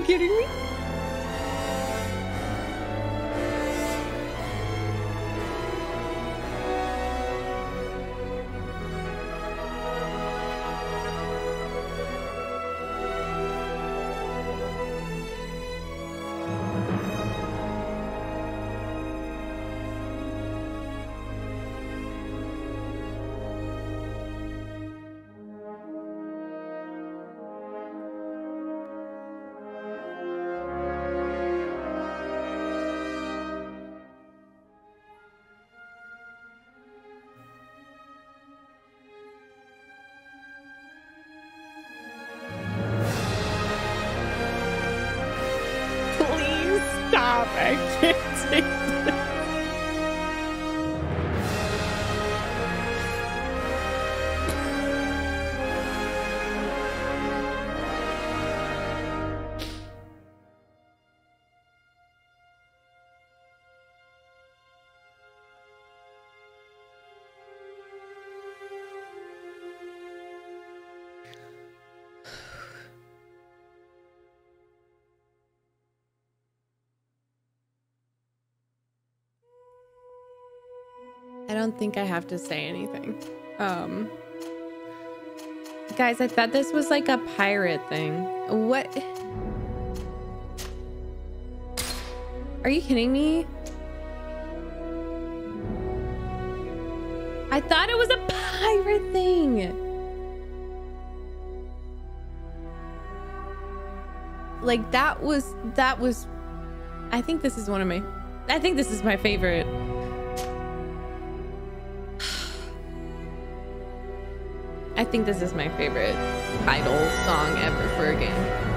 you kidding me? Please stop. I can't take this. I don't think I have to say anything. Guys, I thought this was like a pirate thing. What? Are you kidding me? I thought it was a pirate thing. Like that was, I think this is my favorite. I think this is my favorite idol song ever for a game.